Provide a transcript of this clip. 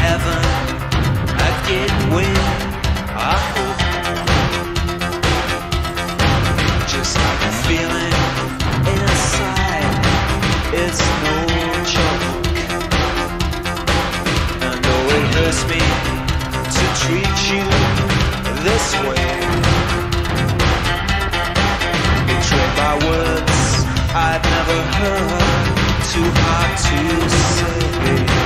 heaven, I'd get win. I hope. Just like a feeling inside, it's no joke. I know it hurts me to treat you this way, betrayed by words I'd never heard, too hard to say.